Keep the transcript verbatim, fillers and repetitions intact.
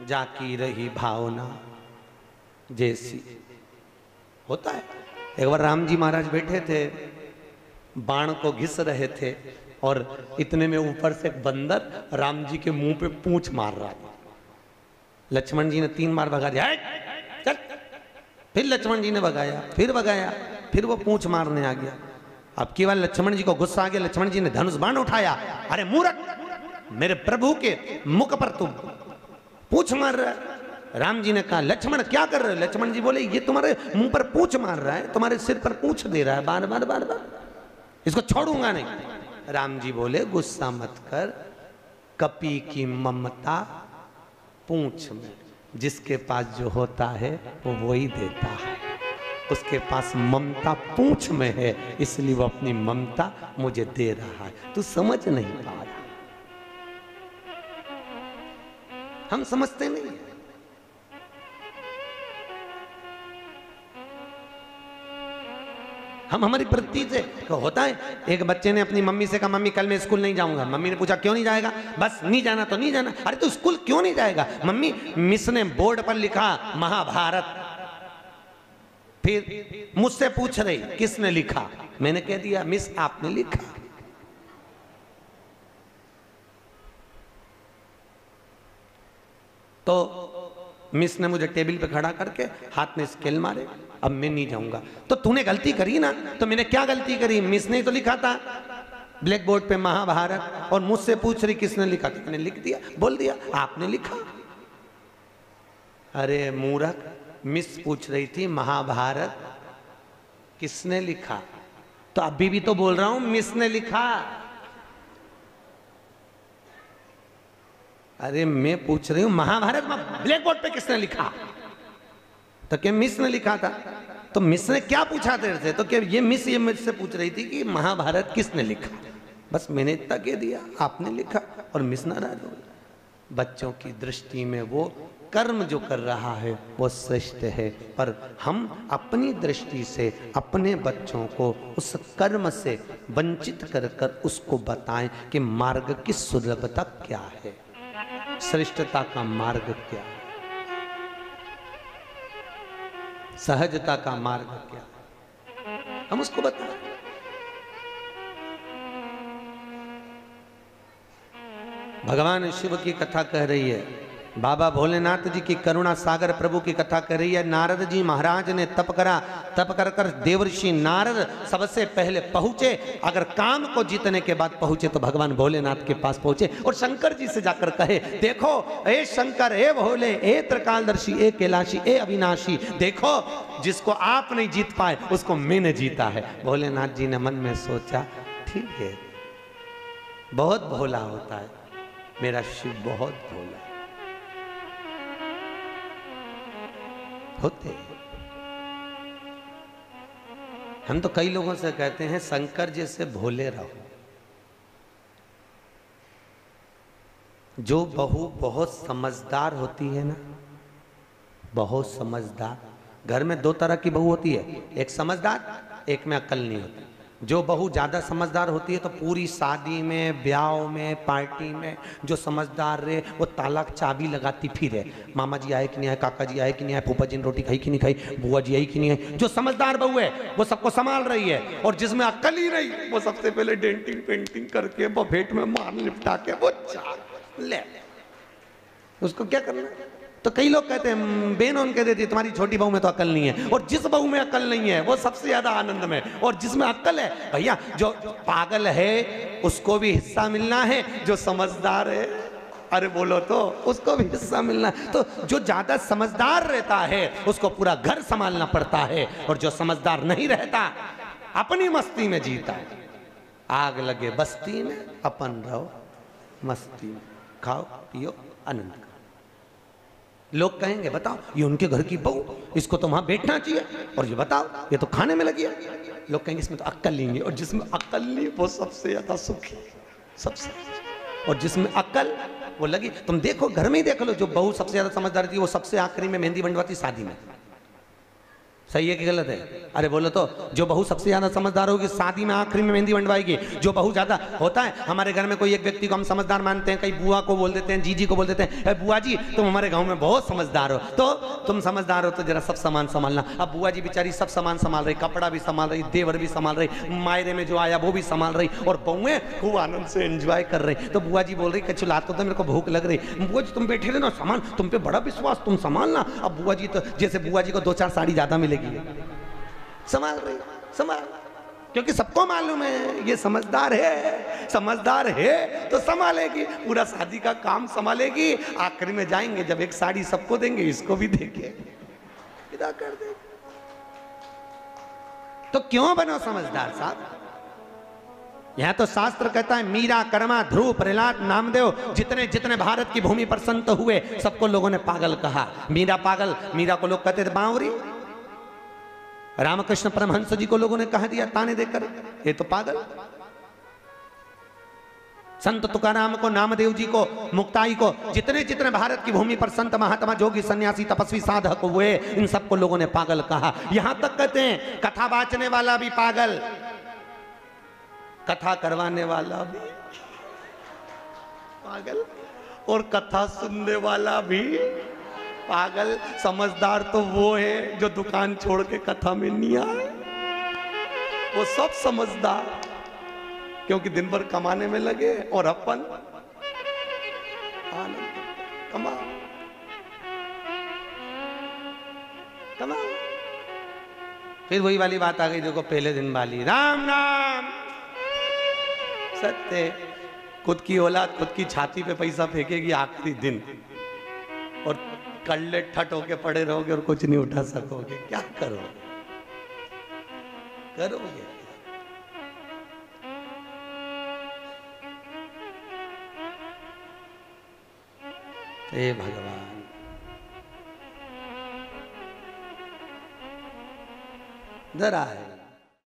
जाकी रही भावना जैसी। होता है। एक बार राम जी महाराज बैठे थे, बाण को घिस रहे थे और इतने में ऊपर से एक बंदर राम जी के मुंह पे पूंछ मार रहा था। लक्ष्मण जी ने तीन बार भगा दिया, चल। फिर लक्ष्मण जी ने भगाया, फिर भगाया, फिर वो पूंछ मारने आ गया। अब की बार लक्ष्मण जी को गुस्सा आ गया, लक्ष्मण जी ने धनुष बाण उठाया। अरे मूर्ख, मेरे प्रभु के मुख पर तुम पूंछ मार रहा है। राम जी ने कहा, लक्ष्मण क्या कर रहे हो? लक्ष्मण जी बोले, ये तुम्हारे मुंह पर पूंछ मार रहा है, तुम्हारे सिर पर पूंछ दे रहा है बार बार बार बार, इसको छोड़ूंगा नहीं। राम जी बोले, गुस्सा मत कर, कपी की ममता पूंछ में, जिसके पास जो होता है वो वही देता है। उसके पास ममता पूंछ में है, इसलिए वो अपनी ममता मुझे दे रहा है। तू समझ नहीं पा रहा। हम समझते नहीं। हम हमारी वृत्ति से होता है। एक बच्चे ने अपनी मम्मी से कहा, मम्मी कल मैं स्कूल नहीं जाऊंगा। मम्मी ने पूछा, क्यों नहीं जाएगा? बस नहीं जाना तो नहीं जाना। अरे तो स्कूल क्यों नहीं जाएगा? मम्मी, मिस ने बोर्ड पर लिखा महाभारत। फिर मुझसे पूछ रही किसने लिखा? मैंने कह दिया, मिस आपने लिखा। तो मिस ने मुझे टेबल पे खड़ा करके हाथ में स्केल मारे। अब मैं नहीं जाऊंगा। तो तूने गलती करी ना। तो मैंने क्या गलती करी? मिस ने तो लिखा था ब्लैक बोर्ड पे महाभारत, और मुझसे पूछ रही किसने लिखा? तो मैंने लिख दिया, बोल दिया आपने लिखा। अरे मूर्ख, मिस पूछ रही थी महाभारत किसने लिखा, तो अभी भी तो बोल रहा हूं मिस ने लिखा। अरे मैं पूछ रही हूं महाभारत ब्लैक बोर्ड पे किसने लिखा? तो क्या मिस ने लिखा था? तो मिस ने क्या पूछा तेरे से? तो क्या ये मिस ये मुझसे पूछ रही थी कि महाभारत किसने लिखा। बस मैंने इतना कह दिया, आपने लिखा, और मिस नाराज हो गई। बच्चों की दृष्टि में वो कर्म जो कर रहा है वो श्रेष्ठ है, पर हम अपनी दृष्टि से अपने बच्चों को उस कर्म से वंचित कर कर उसको बताएं कि मार्ग की सुलभता क्या है, श्रेष्ठता का मार्ग क्या है, सहजता का मार्ग क्या, हम उसको बताएं। भगवान शिव की कथा कह रही है, बाबा भोलेनाथ जी की करुणा सागर प्रभु की कथा कर रही है। नारद जी महाराज ने तप करा, तप कर कर देवर्षि नारद सबसे पहले पहुंचे। अगर काम को जीतने के बाद पहुंचे तो भगवान भोलेनाथ के पास पहुंचे और शंकर जी से जाकर कहे, देखो ए शंकर, ए भोले, ए त्रिकालदर्शी, ए कैलाशी, ए अविनाशी, देखो जिसको आप नहीं जीत पाए उसको मैंने जीता है। भोलेनाथ जी ने मन में सोचा, ठीक है, बहुत भोला होता है मेरा शिव, बहुत भोला होते। हम तो कई लोगों से कहते हैं शंकर जैसे भोले रहो। जो बहू बहुत समझदार होती है ना, बहुत समझदार, घर में दो तरह की बहू होती है, एक समझदार, एक में अक्ल नहीं होती। जो बहू ज़्यादा समझदार होती है तो पूरी शादी में, ब्याह में, पार्टी में जो समझदार रहे वो ताला चाबी लगाती फिर है, मामा जी आए कि नहीं आए, काका जी आए कि नहीं आए, फूफा जी ने रोटी खाई कि नहीं खाई, बुआ जी आई कि नहीं आई। जो समझदार बहू है वो सबको संभाल रही है, और जिसमें अक्ल ही नहीं वो सबसे पहले डेंटिंग पेंटिंग करके बफेट में मार निपटा के वो चार ले, उसको क्या करना। तो कई लोग कहते हैं, बहन उनके देती तुम्हारी छोटी बहू में तो अकल नहीं है, और जिस बहू में अकल नहीं है वो सबसे ज्यादा आनंद में, और जिसमें अकल है, भैया जो पागल है उसको भी हिस्सा मिलना है, जो समझदार है अरे बोलो तो उसको भी हिस्सा मिलना है। तो जो ज्यादा समझदार रहता है उसको पूरा घर संभालना पड़ता है, और जो समझदार नहीं रहता अपनी मस्ती में जीता है। आग लगे बस्ती में, अपन रहो मस्ती में, खाओ पियो आनंद करो। लोग कहेंगे, बताओ ये उनके घर की बहू, इसको तो वहां बैठना चाहिए, और ये बताओ ये तो खाने में लगी है। लोग कहेंगे इसमें तो अक्ल नहीं है, और जिसमें अक्ल नहीं वो सबसे ज्यादा सुखी, सबसे, और जिसमें अक्ल वो लगी। तुम देखो घर में ही देख लो, जो बहू सबसे ज्यादा समझदार थी वो सबसे आखिरी में मेहंदी बंटवाती शादी में, सही है कि गलत है? अरे बोलो तो। जो बहू सबसे ज्यादा समझदार होगी शादी में आखिरी में मेहंदी बनवाएगी। जो बहू ज्यादा होता है, हमारे घर में कोई एक व्यक्ति को हम समझदार मानते हैं, कई बुआ को बोल देते हैं, जीजी को बोल देते हैं, बुआ जी तुम हमारे गांव में बहुत समझदार हो, तो तुम समझदार हो तो जरा सब सामान संभालना। अब बुआ जी बेचारी सब सामान संभाल रही, कपड़ा भी संभाल रही, देवर भी संभाल रही, मायरे में जो आया वो भी संभाल रही, और बहुएं खूब आनंद से एंजॉय कर रही। तो बुआ जी बोल रही कचू लात को तो मेरे को भूख लग रही, बुआ जी तुम बैठे रहना, सामान तुम पे बड़ा विश्वास, तुम संभालना। अब बुआ जी तो जैसे बुआ जी को दो चार साड़ी ज्यादा मिलेगी, संभाल रही, संभाल, क्योंकि सबको मालूम है ये समझदार है, समझदार है तो संभालेगी, पूरा शादी का काम संभालेगी। आखिरी में जाएंगे जब एक साड़ी सबको देंगे, इसको भी देंगे, विदा कर देंगे। तो क्यों बनो समझदार साहब? यह तो शास्त्र कहता है, मीरा, कर्मा, ध्रुव, प्रहलाद, नामदेव, जितने जितने भारत की भूमि पर संत हुए सबको लोगों ने पागल कहा। मीरा पागल, मीरा को लोग कहते थे बावरी। रामकृष्ण परमहंस जी को लोगों ने कह दिया ताने देकर, ये तो पागल। संत तुकाराम को, नामदेव जी को, मुक्ताई को, जितने जितने भारत की भूमि पर संत, महात्मा, जोगी, सन्यासी, तपस्वी, साधक हुए, इन सबको लोगों ने पागल कहा। यहां तक कहते हैं कथा बाचने वाला भी पागल, कथा करवाने वाला भी पागल, और कथा सुनने वाला भी पागल। समझदार तो वो है जो दुकान छोड़ के कथा में नहीं आए, वो सब समझदार, क्योंकि दिन भर कमाने में लगे और अपन आनंद कमा कमा। फिर वही वाली बात आ गई, देखो पहले दिन वाली, राम राम सत्य। खुद की औलाद खुद की छाती पे पैसा फेंकेगी आखिरी दिन, और कल्ले ठट होके पड़े रहोगे और कुछ नहीं उठा सकोगे। क्या करोगे? करोगे हे भगवान। जरा है